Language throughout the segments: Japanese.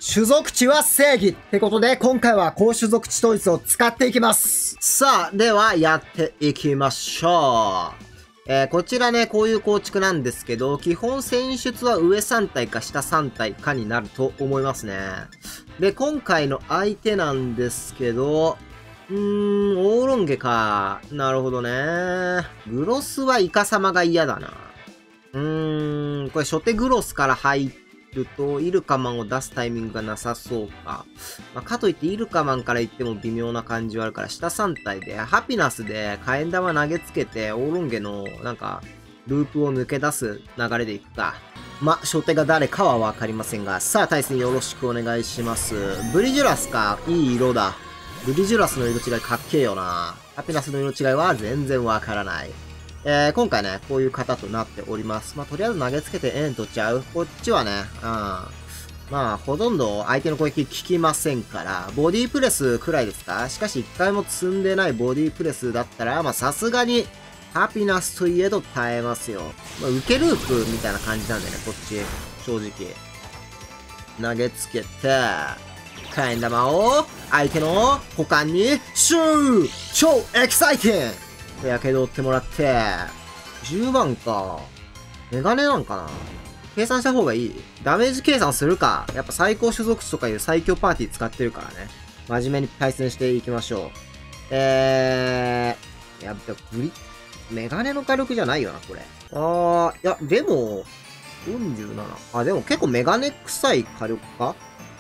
種族値は正義ってことで、今回は高種族値統一を使っていきます。さあ、ではやっていきましょう。こちらね、こういう構築なんですけど、基本戦術は上3体か下3体かになると思いますね。で、今回の相手なんですけど、オーロンゲか。なるほどね。グロスはイカ様が嫌だな。これ初手グロスから入ると、イルカマンを出すタイミングがなさそうか。まあ、かといってイルカマンから言っても微妙な感じはあるから、下3体で、ハピナスで火炎玉投げつけて、オーロンゲの、なんか、ループを抜け出す流れでいくか。ま、初手が誰かはわかりませんが、さあ対戦よろしくお願いします。ブリジュラスか。いい色だ。ブリジュラスの色違いかっけえよな。ハピナスの色違いは全然わからない。今回ね、こういう型となっております。まあ、とりあえず投げつけて取っちゃう。こっちはね、まあ、ほとんど相手の攻撃効きませんから、ボディープレスくらいですか？しかし一回も積んでないボディープレスだったら、まあ、さすがに、ハピナスといえど耐えますよ。まあ、受けループみたいな感じなんでね、こっち。正直。投げつけて、火炎玉を相手の股間にシュー！超エキサイティング！やけどを負ってもらって、10番か。メガネなんかな？計算した方がいい？ダメージ計算するか。やっぱ最高種族値とかいう最強パーティー使ってるからね。真面目に対戦していきましょう。やっぱメガネの火力じゃないよな、これ。いや、でも、47。あ、でも結構メガネ臭い火力か？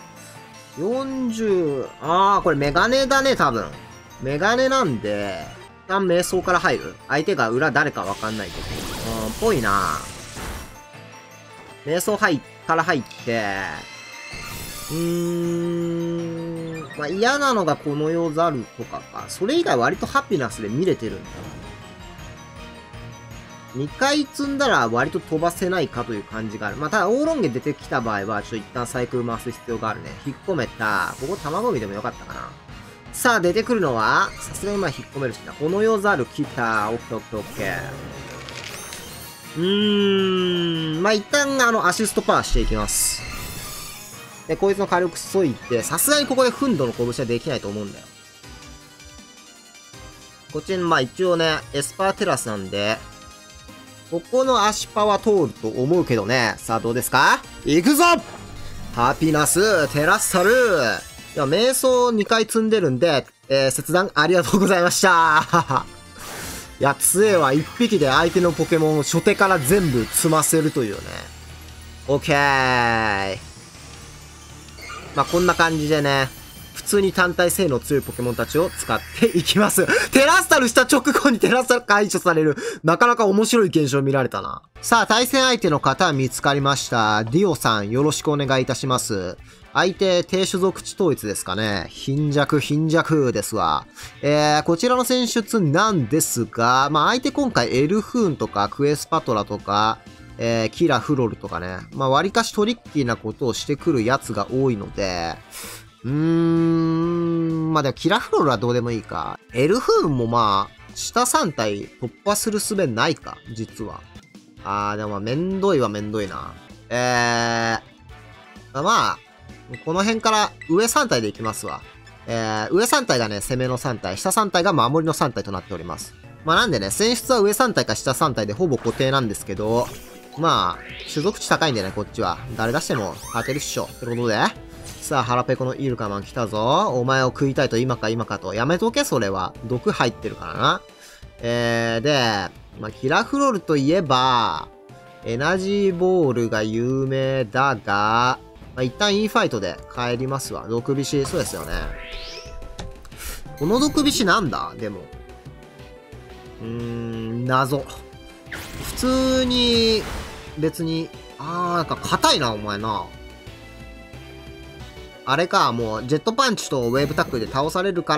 40、これメガネだね、多分。メガネなんで、一旦瞑想から入る。相手が裏誰かわかんないけど。ぽいな。瞑想から入って、まあ、嫌なのがこの世ザルとかか。それ以外割とハピナスで見れてるんだ。2回積んだら割と飛ばせないかという感じがある。まあ、ただ、オーロンゲ出てきた場合は、ちょっと一旦サイクル回す必要があるね。引っ込めた。ここ卵見でもよかったかな。さあ、出てくるのは、さすがにまあ引っ込めるしな。この世ザル来た。オッケーオッケーオッケー。まあ、一旦アシストパワーしていきます。で、こいつの火力削いて、さすがにここでフンドの拳はできないと思うんだよ。こっちに、まあ一応ね、エスパーテラスなんで、ここの足パは通ると思うけどね。さあ、どうですか？行くぞ！ハピナス、テラッサル。いや、瞑想2回積んでるんで、切断ありがとうございました。いや、杖は1匹で相手のポケモンを初手から全部積ませるというね。オッケー。まあ、こんな感じでね、普通に単体性能強いポケモンたちを使っていきます。テラスタルした直後にテラスタル解除される。なかなか面白い現象見られたな。さあ、対戦相手の方は見つかりました。ディオさん、よろしくお願いいたします。相手、低種族値統一ですかね。貧弱ですわ。こちらの戦術なんですが、まあ、相手今回エルフーンとかクエスパトラとか、キラフロルとかね。まあ、割かしトリッキーなことをしてくるやつが多いので、まあ、でもキラフロールはどうでもいいか。エルフーンもまあ、下3体突破する術ないか、実は。でもまあ、めんどいはめんどいな。まあ、この辺から上3体でいきますわ。上3体がね、攻めの3体、下3体が守りの3体となっております。まあなんでね、戦術は上3体か下3体でほぼ固定なんですけど、まあ、種族値高いんでね、こっちは。誰出しても勝てるっしょ。ってことで、さあ、腹ペコのイルカマン来たぞ。お前を食いたいと今かと。やめとけ、それは。毒入ってるからな。で、まあ、キラフロールといえば、エナジーボールが有名だが、まあ、一旦インファイトで帰りますわ。毒菱、そうですよね。この毒菱なんだ？でも。謎。普通に、別に、なんか硬いな、お前な。あれか、もう、ジェットパンチとウェーブタックルで倒されるから、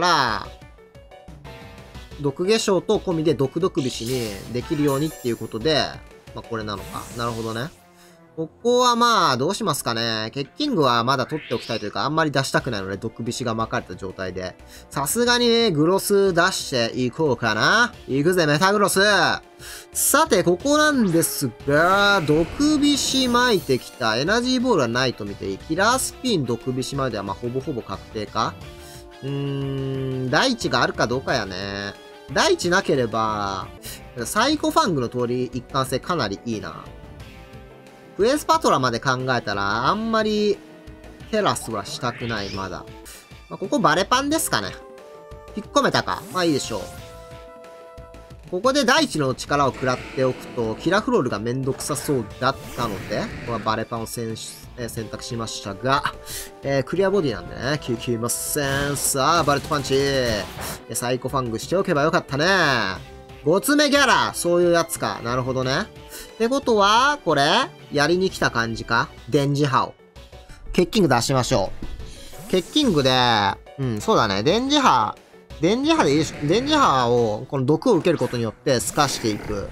毒化粧と込みで毒菱にできるようにっていうことで、まあ、これなのか。なるほどね。 ここはまあ、どうしますかね。ケッキングはまだ取っておきたいというか、あんまり出したくないので、毒菱が巻かれた状態で。さすがに、グロス出していこうかな。行くぜ、メタグロス。さて、ここなんですが、毒菱巻いてきた。エナジーボールはないと見ていい。キラースピン、毒菱まではまあ、ほぼほぼ確定か。大地があるかどうかやね。大地なければ、サイコファングの通り一貫性かなりいいな。クエスパトラまで考えたら、あんまりテラスはしたくない、まだ。まあ、ここバレパンですかね。引っ込めたか。まあいいでしょう。ここで大地の力を食らっておくと、キラフロールがめんどくさそうだったので、ここはバレパンを選択しましたが、クリアボディなんでね、効きません。さあ、バレットパンチ。サイコファングしておけばよかったね。5つ目ギャラ。そういうやつか。なるほどね。ってことは、これやりに来た感じか。電磁波を。ケッキング出しましょう。ケッキングで、そうだね。電磁波でいいでしょ。電磁波を、この毒を受けることによって透かしていく。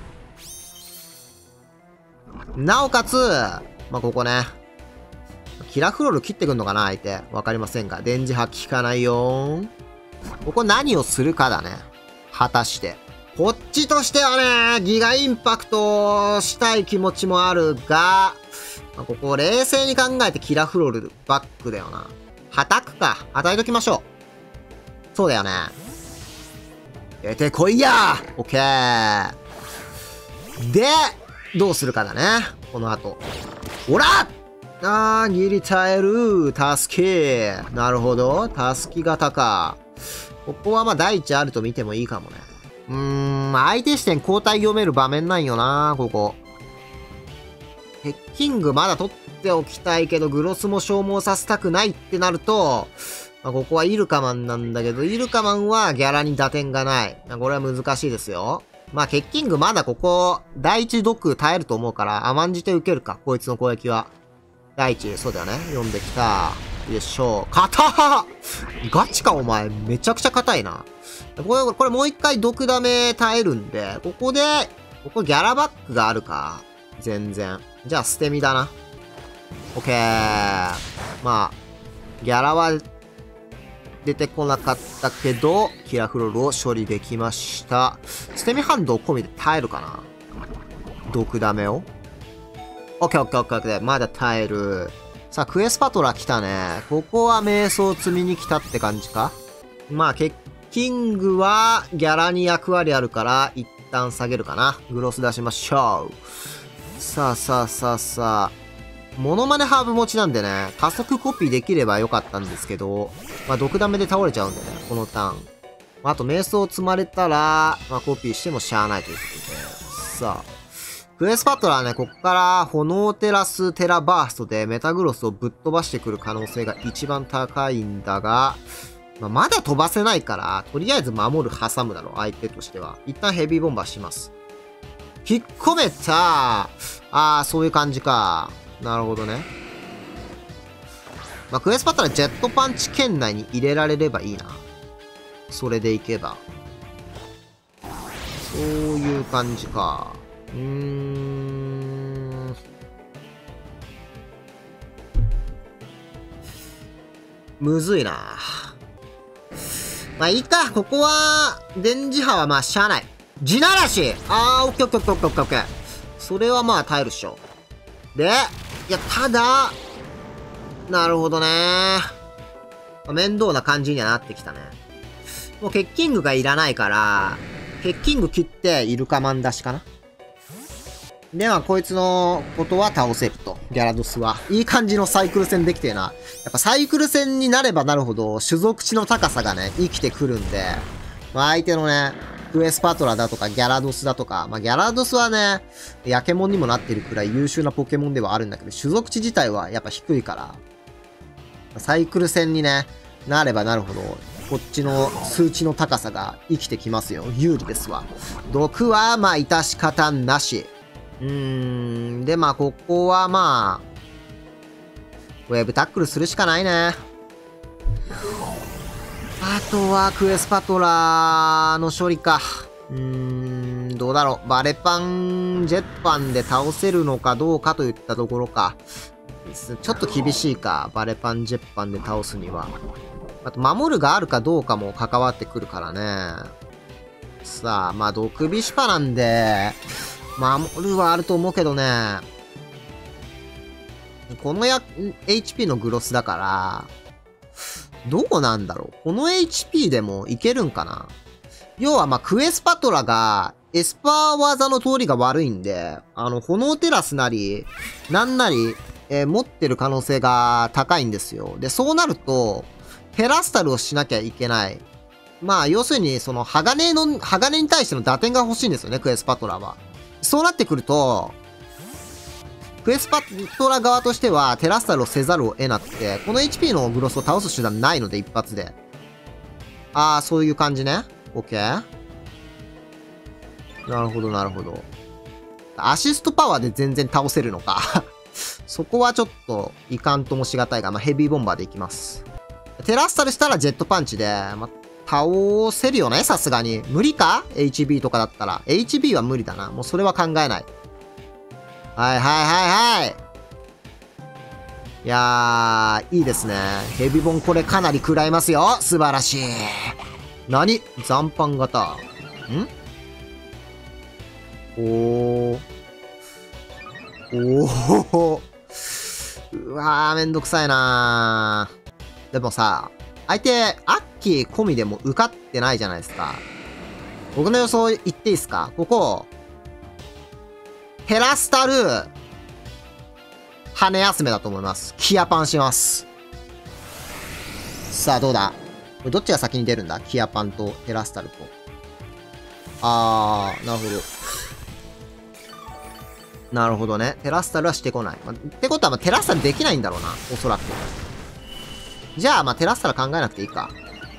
なおかつ、まあ、ここね。キラフロール切ってくんのかな相手。わかりませんが。電磁波効かないよ。ここ何をするかだね。果たして。こっちとしてはね、ギガインパクトしたい気持ちもあるが、まあ、ここ冷静に考えてキラフロールバックだよな。はたくか。与えときましょう。そうだよね。出てこいやー。オッケー。で、どうするかだね。この後。ほらギリ耐える。タスキ。なるほど。タスキ型か。ここはまあ第一あると見てもいいかもね。相手視点交代読める場面ないよな、ここ。ヘッキングまだ取っておきたいけど、グロスも消耗させたくないってなると、まあ、ここはイルカマンなんだけど、イルカマンはギャラに打点がない。これは難しいですよ。まあ、ケッキングまだここ、第一毒耐えると思うから、甘んじて受けるか、こいつの攻撃は。第一、そうだよね。読んできた。よいしょ。硬っガチかお前。めちゃくちゃ硬いな。これもう一回毒ダメ耐えるんで、ここギャラバックがあるか。全然。じゃあ捨て身だな。オッケー。まあ、ギャラは出てこなかったけど、キラフロールを処理できました。捨て身反動込みで耐えるかな。毒ダメを。オッケーオッケーオッケーオッケー。まだ耐える。さあ、クエスパトラ来たね。ここは瞑想積みに来たって感じか。まあ、ケッキングはギャラに役割あるから、一旦下げるかな。グロス出しましょう。さあ。モノマネハーブ持ちなんでね、加速コピーできればよかったんですけど、まあ、毒ダメで倒れちゃうんでね、このターン。あと、瞑想積まれたら、まあ、コピーしてもしゃあないということで。さあ。クエスパトラはね、こっから炎テラステラバーストでメタグロスをぶっ飛ばしてくる可能性が一番高いんだが、まだ飛ばせないから、とりあえず守る挟むだろう、相手としては。一旦ヘビーボンバーします。引っ込めたそういう感じか。なるほどね。まあ、クエスパトラジェットパンチ圏内に入れられればいいな。それでいけば。そういう感じか。むずいな。まあいいか。ここは、電磁波はまあしゃあない。地ならしオッケーオッケーオッケーオッケー。それはまあ耐えるっしょ。で、いや、ただ、なるほどね。面倒な感じにはなってきたね。もうケッキングがいらないから、ケッキング切ってイルカマン出しかな。では、こいつのことは倒せると。ギャラドスは。いい感じのサイクル戦できてえな。やっぱサイクル戦になればなるほど、種族値の高さがね、生きてくるんで、まあ相手のね、クエスパトラだとかギャラドスだとか、まあギャラドスはね、ヤケモンにもなってるくらい優秀なポケモンではあるんだけど、種族値自体はやっぱ低いから、サイクル戦にね、なればなるほど、こっちの数値の高さが生きてきますよ。有利ですわ。毒は、まあ、致し方なし。で、まあ、ここはまあ、ウェブタックルするしかないね。あとは、クエスパトラの処理か。 どうだろう。バレパン、ジェッパンで倒せるのかどうかといったところか。ちょっと厳しいか。バレパン、ジェッパンで倒すには。あと、守るがあるかどうかも関わってくるからね。さあ、まあ、毒ビシパなんで、守るはあると思うけどね。このHP のグロスだから、どうなんだろう。この HP でもいけるんかな。要は、まあ、クエスパトラが、エスパー技の通りが悪いんで、炎テラスなり、なんなり、持ってる可能性が高いんですよ。で、そうなると、テラスタルをしなきゃいけない。まあ、要するに、その、鋼に対しての打点が欲しいんですよね、クエスパトラは。そうなってくると、クエスパトラ側としては、テラスタルをせざるを得なくて、この HP のグロスを倒す手段ないので、一発で。ああ、そういう感じね。オッケー。なるほど、なるほど。アシストパワーで全然倒せるのか。そこはちょっと、いかんともしがたいが、まあ、ヘビーボンバーでいきます。テラスタルしたらジェットパンチで、まあ、倒せるよね、さすがに。無理か ?HB とかだったら。HB は無理だな。もうそれは考えない。はいはいはいはい。いやー、いいですね。ヘビボンこれかなり食らいますよ。素晴らしい。何残飯型。んおー。おー。うわー、めんどくさいなー。でもさ、相手、アッキー込みでも受かってないじゃないですか。僕の予想言っていいですか？ここ、テラスタル、羽休めだと思います。キアパンします。さあ、どうだ？これどっちが先に出るんだ？キアパンとテラスタルと。なるほど。なるほどね。テラスタルはしてこない。ってことは、テラスタルできないんだろうな。おそらく。じゃあ、テラスタル考えなくていいか。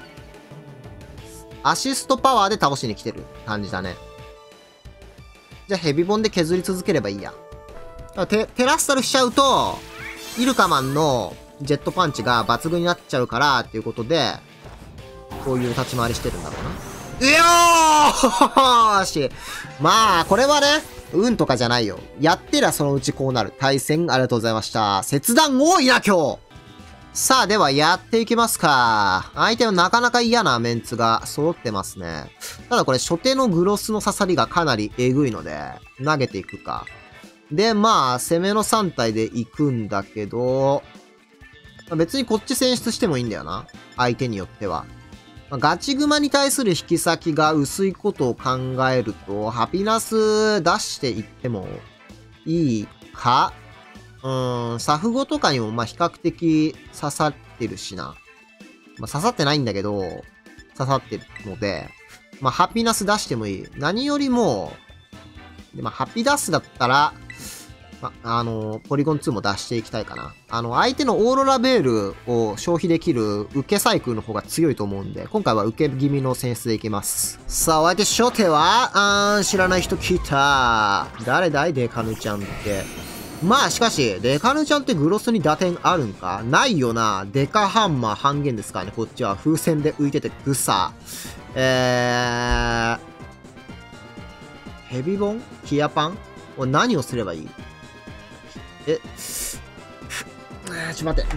アシストパワーで倒しに来てる感じだね。じゃあ、ヘビボンで削り続ければいいや。テラスタルしちゃうと、イルカマンのジェットパンチが抜群になっちゃうから、っていうことで、こういう立ち回りしてるんだろうな。うよーし。まあ、これはね、運とかじゃないよ。やってりゃそのうちこうなる。対戦ありがとうございました。切断多いな、今日。さあ、ではやっていきますか。相手はなかなか嫌なメンツが揃ってますね。ただこれ、初手のグロスの刺さりがかなりえぐいので、投げていくか。で、まあ、攻めの3体で行くんだけど、別にこっち選出してもいいんだよな。相手によっては。ガチグマに対する引き先が薄いことを考えると、ハピナス出していってもいいか？サフゴとかにも比較的刺さってるしな。刺さってないんだけど、刺さってるので、ハピナス出してもいい。何よりも、ハピダスだったら、ポリゴン2も出していきたいかな。相手のオーロラベールを消費できる受けサイクルの方が強いと思うんで、今回は受け気味の選出でいきます。さあ、お相手初手は、知らない人聞いた。誰だいデカヌちゃんって。まあ、しかし、デカヌちゃんってグロスに打点あるんか？ないよな。デカハンマー半減ですからね。こっちは風船で浮いててグサ。ヘビボン？キアパン？何をすればいい？ちょっと待って。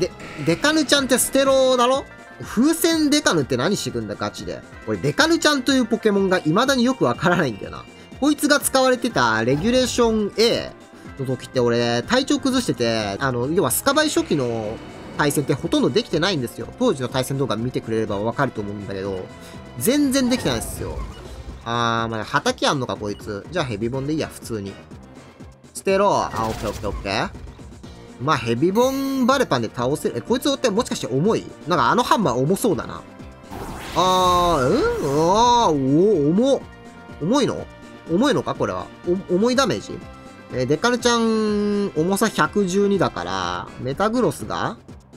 デカヌちゃんってステロだろ？風船デカヌって何してくんだガチで。俺、デカヌちゃんというポケモンが未だによくわからないんだよな。こいつが使われてたレギュレーション A の時って俺、体調崩してて、要はスカバイ初期の対戦ってほとんどできてないんですよ。当時の対戦動画見てくれればわかると思うんだけど、全然できてないんですよ。畑あんのかこいつ。じゃあヘビボンでいいや、普通に。捨てろ。オッケーオッケーオッケー。ヘビボンバレパンで倒せる。こいつってもしかして重い？なんかハンマー重そうだな。重いの？重いのかこれは。重いダメージ？デカルちゃん、重さ112だから、メタグロスが、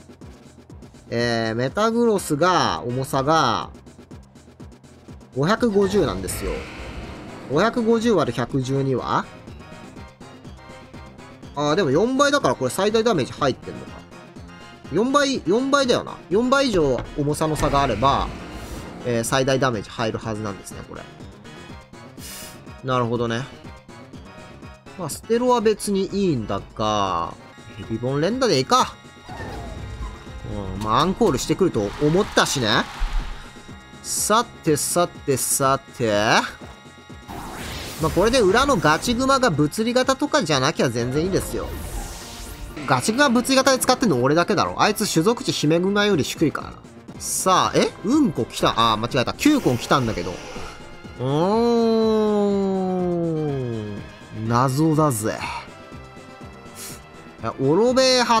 重さが、550なんですよ。550割る112はでも4倍だからこれ最大ダメージ入ってんのか。4倍だよな。4倍以上重さの差があれば、最大ダメージ入るはずなんですね、これ。 なるほどね。まあ、ステロは別にいいんだが、ヘビボン連打でいいか。うん、まあ、アンコールしてくると思ったしね。さてさてさて。まあ、これで裏のガチグマが物理型とかじゃなきゃ全然いいですよ。ガチグマ物理型で使ってんの俺だけだろ。あいつ種族値姫グマより低いからな。さあ、うんこ来た。間違えた。9個来たんだけど。謎だぜ。オロベ張って、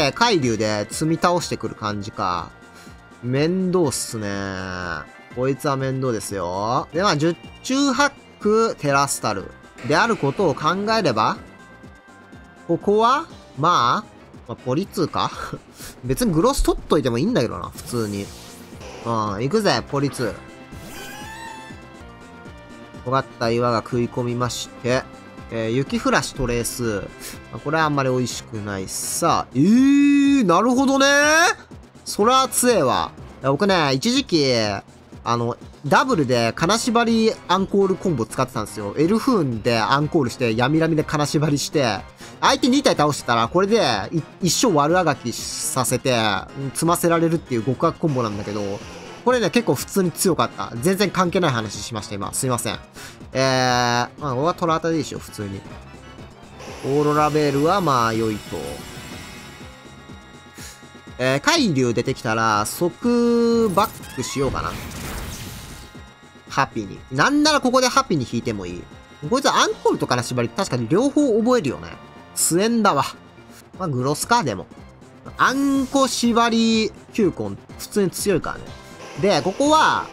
海流で積み倒してくる感じか。面倒っすね。こいつは面倒ですよ。で、まあ、十中八九テラスタルであることを考えれば、ここは、まあ、ポリ2か別にグロス取っといてもいいんだけどな、普通に。行くぜ、ポリ2。尖った岩が食い込みまして、雪降らしトレース。これはあんまり美味しくない。さあ、なるほどね。そら強えわ。僕ね、一時期、ダブルで金縛りアンコールコンボ使ってたんですよ。エルフーンでアンコールして、闇ラミで金縛りして、相手2体倒してたら、これで一生悪あがきさせて、積ませられるっていう極悪コンボなんだけど、これね、結構普通に強かった。全然関係ない話しました、今。すいません。まあ、ここはトラ当たりでしょ、普通に。オーロラベールはまあ、良いと。海流出てきたら、即バックしようかな。ハッピーに。なんならここでハッピーに引いてもいい。こいつはアンコールと金縛り、確かに両方覚えるよね。強えんだわ。まあ、グロスか、でも。アンコ縛り9コン、普通に強いからね。で、ここは、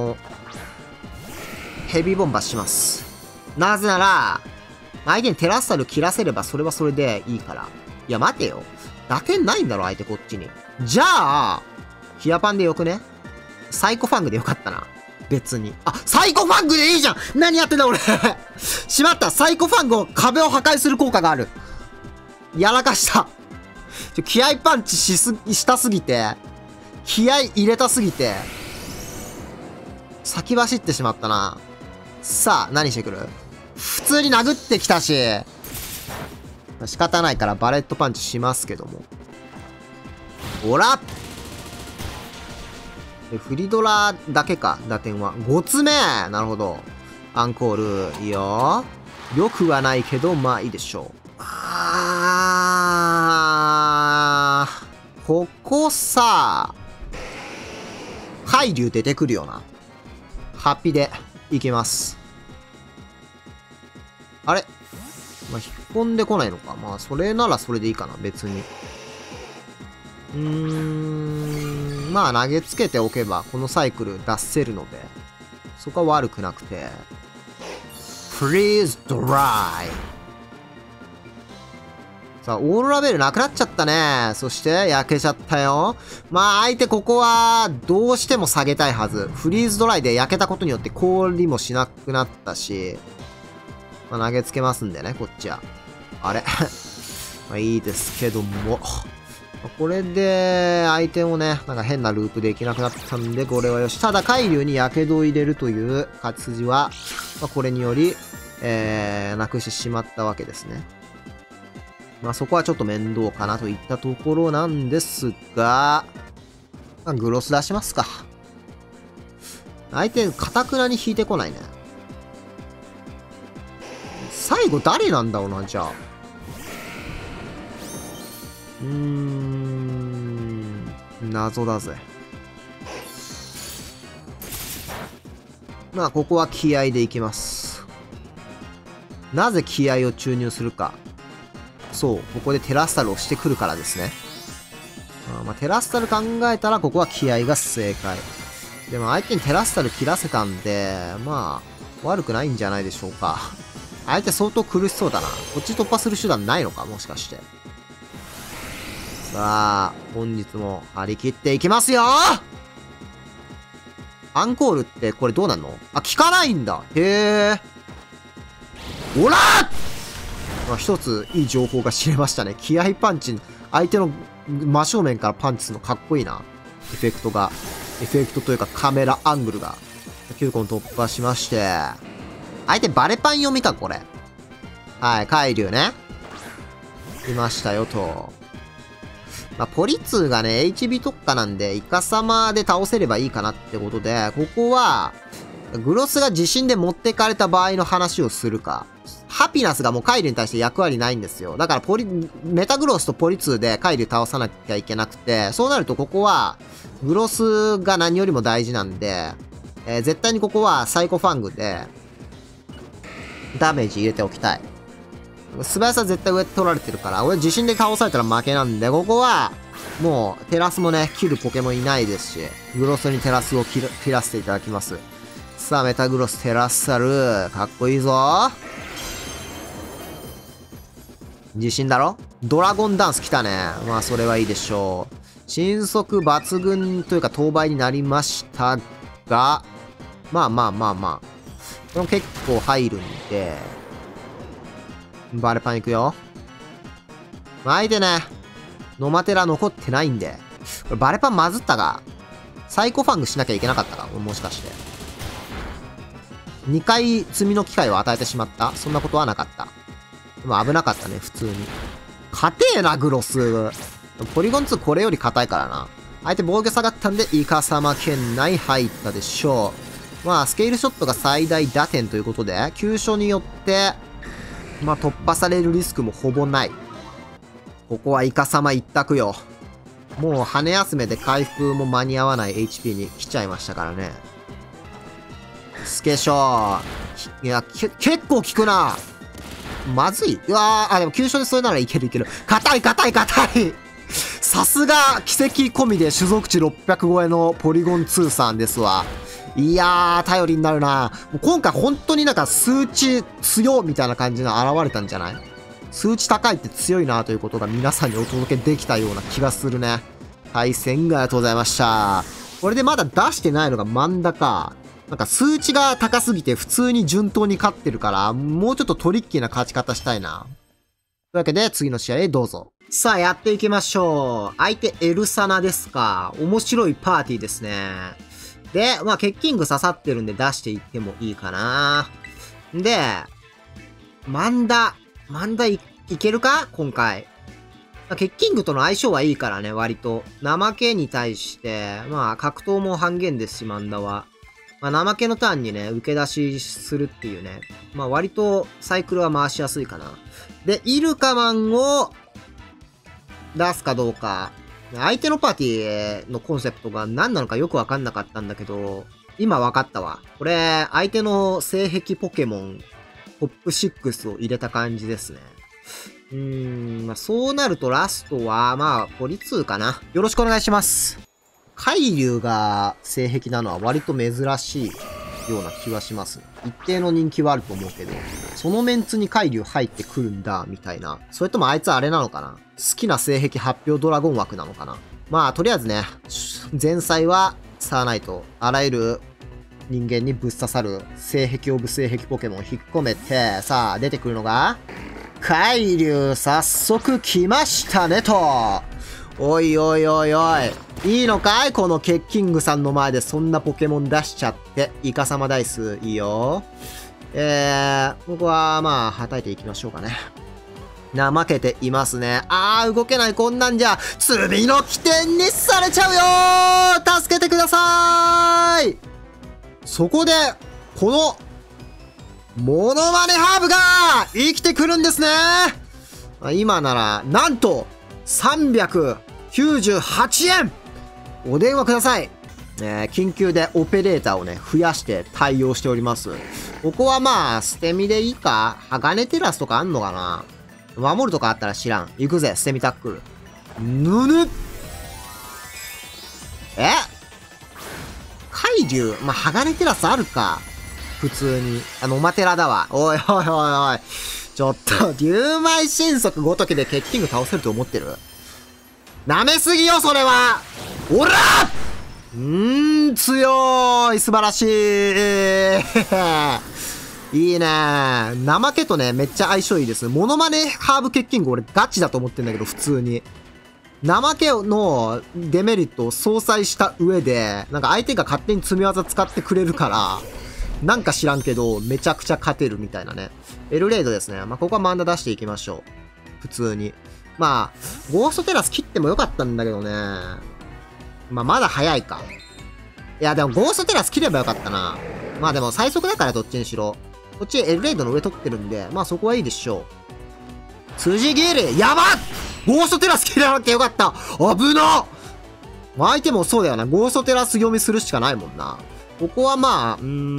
ヘビーボンバーします。なぜなら、相手にテラスタル切らせればそれはそれでいいから。いや、待てよ。打点ないんだろ、相手こっちに。じゃあ、ヒアパンでよくね？サイコファングでよかったな。別に。サイコファングでいいじゃん！何やってんだ俺しまった！サイコファングを壁を破壊する効果がある。やらかした。気合パンチしたすぎて、気合入れたすぎて、先走ってしまったな。さあ、何してくる？普通に殴ってきたし、仕方ないからバレットパンチしますけども。ほら！フリドラだけか、打点は。5つ目！なるほど。アンコール、いいよ。よくはないけど、まあいいでしょう。ここさ、海流出てくるよな。ハッピーでいきます。あれ？まあ、引っ込んでこないのか。まあ、それならそれでいいかな、別に。まあ、投げつけておけば、このサイクル出せるので、そこは悪くなくて。Freeze Dry。さあ、オーロラベルなくなっちゃったね。そして、焼けちゃったよ。まあ、相手ここは、どうしても下げたいはず。フリーズドライで焼けたことによって氷もしなくなったし、まあ、投げつけますんでね、こっちは。あれまあいいですけども。これで、相手もね、なんか変なループできなくなったんで、これはよし。ただ、海流に火傷を入れるという勝ち筋は、まあ、これにより、なくしてしまったわけですね。まあ、そこはちょっと面倒かなといったところなんですが、まあ、グロス出しますか。相手、かたくなに引いてこないね。最後誰なんだろうな、じゃあ。謎だぜ。まあ、ここは気合でいきます。なぜ気合を注入するか。そう、ここでテラスタルをしてくるからですね。まあ、テラスタル考えたら、ここは気合が正解。でも相手にテラスタル切らせたんで、まあ、悪くないんじゃないでしょうか。相手相当苦しそうだな。こっち突破する手段ないのかもしかして。さあ、本日も張り切っていきますよ。アンコールってこれどうなんの？効かないんだ。へえ。おらー！まあ、一ついい情報が知れましたね。気合パンチ、相手の真正面からパンチするのかっこいいな。エフェクトというかカメラアングルが。9個突破しまして。 相手バレパン読みか、これ。はい、海竜ね。いましたよ、と。まあ、ポリ2がね、HB 特化なんで、イカ様で倒せればいいかなってことで、ここは、グロスが地震で持ってかれた場合の話をするか。ハピナスがもうカイリュウに対して役割ないんですよ。だからメタグロスとポリ2でカイリュウ倒さなきゃいけなくて、そうなるとここは、グロスが何よりも大事なんで、絶対にここはサイコファングで、ダメージ入れておきたい。素早さ絶対上取られてるから、俺地震で倒されたら負けなんで、ここは、もう、テラスもね、切るポケモンいないですし、グロスにテラスを切らせていただきます。さあ、メタグロステラッサル、かっこいいぞ。自信だろ？ドラゴンダンス来たね。まあ、それはいいでしょう。神速抜群というか、当倍になりましたが、まあ。これも結構入るんで、バレパン行くよ。相手ね、ノマテラ残ってないんで、これバレパンまずったが、サイコファングしなきゃいけなかったかもしかして。2回積みの機会を与えてしまった？そんなことはなかった。でも危なかったね、普通に。硬えな、グロス。ポリゴン2これより硬いからな。相手防御下がったんで、イカ様圏内入ったでしょう。まあ、スケールショットが最大打点ということで、急所によって、まあ、突破されるリスクもほぼない。ここはイカ様一択よ。もう羽休めで回復も間に合わない HP に来ちゃいましたからね。スケショー。いや、結構効くな。まずい。うわー、でも急所でそれならいける。硬いさすが、奇跡込みで種族値600超えのポリゴン2さんですわ。いやー、頼りになるな。もう今回本当になんか数値強みたいな感じの現れたんじゃない？数値高いって強いなということが皆さんにお届けできたような気がするね。対戦がありがとうございました。これでまだ出してないのがマンダか。なんか数値が高すぎて普通に順当に勝ってるから、もうちょっとトリッキーな勝ち方したいな。というわけで次の試合へどうぞ。さあやっていきましょう。相手エルサナですか。面白いパーティーですね。で、まあ、ケッキング刺さってるんで出していってもいいかな。で、マンダいけるか今回。まあ、ケッキングとの相性はいいからね、割と。怠けに対して、まあ、格闘も半減ですし、マンダは。まあ、怠けのターンにね、受け出しするっていうね。まあ、割とサイクルは回しやすいかな。で、イルカマンを出すかどうか。相手のパーティーのコンセプトが何なのかよくわかんなかったんだけど、今わかったわ。これ、相手の性癖ポケモン、トップ6を入れた感じですね。まあ、そうなるとラストは、まあ、ポリ2かな。よろしくお願いします。海竜が性癖なのは割と珍しいような気はします。一定の人気はあると思うけど、そのメンツに海竜入ってくるんだ、みたいな。それともあいつあれなのかな？好きな性癖発表ドラゴン枠なのかな？まあ、とりあえずね、前菜はサーナイト。あらゆる人間にぶっ刺さる性癖オブ性癖ポケモンを引っ込めて、さあ、出てくるのが、海竜早速来ましたねと。おい。いいのかいこのケッキングさんの前でそんなポケモン出しちゃって。イカサマダイス、いいよ。ここは、まあ、はたいていきましょうかね。怠けていますね。動けない。こんなんじゃ、罪の起点にされちゃうよ助けてください。そこで、この、モノマネハーブが生きてくるんですね。今なら、なんと、398円お電話ください。緊急でオペレーターをね、増やして対応しております。ここはまあ、捨て身でいいか？鋼テラスとかあんのかな？守るとかあったら知らん。行くぜ、捨て身タックル。海竜まあ、鋼テラスあるか。普通に。おまてらだわ。おい。ちょっと、竜舞神速ごときでケッキング倒せると思ってる？舐めすぎよ、それは！おら！強い！素晴らしい！いいね。怠けとね、めっちゃ相性いいです。モノマネハーブケッキング俺ガチだと思ってんだけど、普通に。怠けのデメリットを相殺した上で、なんか相手が勝手に積み技使ってくれるから、 なんか知らんけど、めちゃくちゃ勝てるみたいなね。エルレイドですね。まあ、ここはマンダ出していきましょう。普通に。まあ、ゴーストテラス切ってもよかったんだけどね。まあ、まだ早いか。いや、でもゴーストテラス切ればよかったな。まあでも最速だからどっちにしろ。こっちエルレイドの上取ってるんで、まあそこはいいでしょう。辻ギリやばっゴーストテラス切らなきゃよかった危なっ相手もそうだよな。ゴーストテラス読みするしかないもんな。ここはまあ、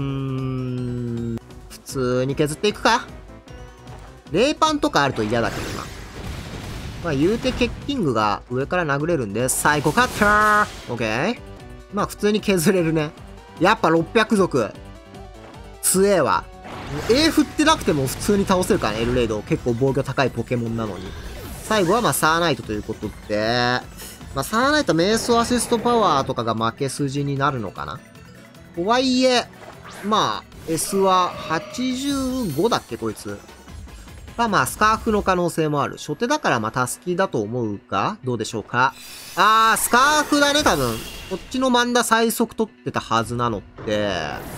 普通に削っていくか。レイパンとかあると嫌だけどな。まあ言うてケッキングが上から殴れるんで、サイコカッターオッケー。まあ普通に削れるね。やっぱ600族。強えわ。A 振ってなくても普通に倒せるからね、エルレイド。結構防御高いポケモンなのに。最後はまあサーナイトということで、まあサーナイト瞑想アシストパワーとかが負け筋になるのかな。とはいえ、まあ S は85だっけこいつ。まあスカーフの可能性もある。初手だからまあタスキだと思うかどうでしょうか。スカーフだね多分。こっちのマンダ最速取ってたはずなのって。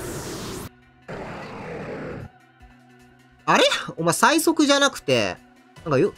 あれお前最速じゃなくて、なんか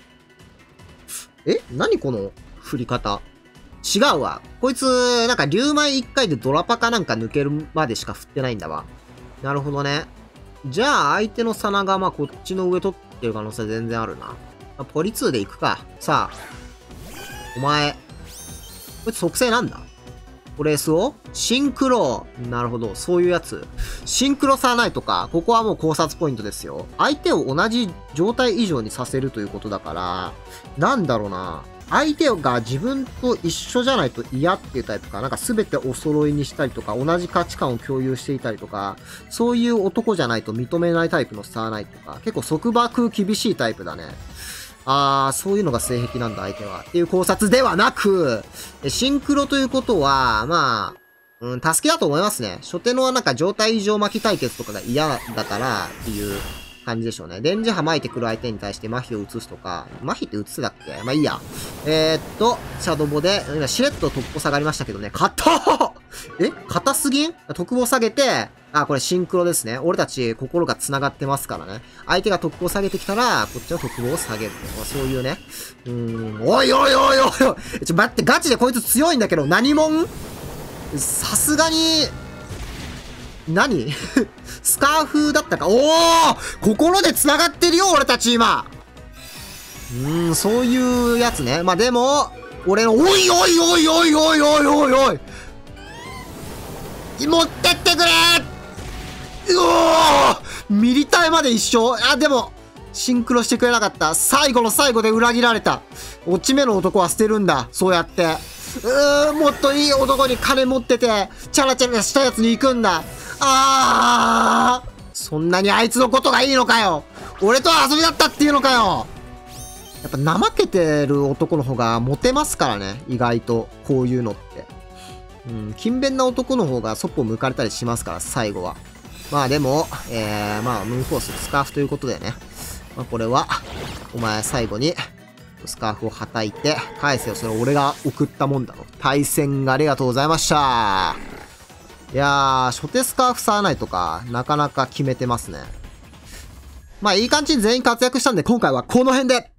何この振り方。違うわ。こいつ、なんか竜舞1回でドラパかなんか抜けるまでしか振ってないんだわ。なるほどね。じゃあ相手のサナがまあこっちの上取ってる可能性全然あるな。ポリ2で行くか。さあ。お前。こいつ属性なんだこれ SO? シンクロ。なるほど。そういうやつ。シンクロサーナイトか。ここはもう考察ポイントですよ。相手を同じ状態以上にさせるということだから、なんだろうな。相手が自分と一緒じゃないと嫌っていうタイプか。なんか全てお揃いにしたりとか、同じ価値観を共有していたりとか、そういう男じゃないと認めないタイプのサーナイトか。結構束縛厳しいタイプだね。そういうのが性癖なんだ、相手は。っていう考察ではなく、シンクロということは、まあ、助けだと思いますね。初手のなんか状態異常巻き対決とかが嫌だからっていう感じでしょうね。電磁波巻いてくる相手に対して麻痺を移すとか、麻痺って移すだっけまあいいや。シャドボで、今しれっと突破下がりましたけどね。硬すぎん特防下げて、これシンクロですね。俺たち心が繋がってますからね。相手が特攻下げてきたら、こっちの特防を下げると。そういうね。おいおいおいおいおい待って、ガチでこいつ強いんだけど、何者さすがに、何スカーフだったか。心で繋がってるよ、俺たち今。そういうやつね。まあ、でも、俺の、おいおいおいおいおいおいおいおい持ってってくれミリタイまで一緒でも、シンクロしてくれなかった。最後の最後で裏切られた。落ち目の男は捨てるんだ。そうやって。もっといい男に金持ってて、チャラチャラしたやつに行くんだ。そんなにあいつのことがいいのかよ。俺と遊びだったっていうのかよ。やっぱ怠けてる男の方がモテますからね。意外と。こういうのって。勤勉な男の方がそっぽ向かれたりしますから、最後は。まあでも、まあ、ムーンフォース、スカーフということでね。まあこれは、お前最後に、スカーフをはたいて、返せよ。それ俺が送ったもんだろ。対戦ありがとうございました。いやー、初手スカーフサーナイトか、なかなか決めてますね。まあいい感じに全員活躍したんで、今回はこの辺で。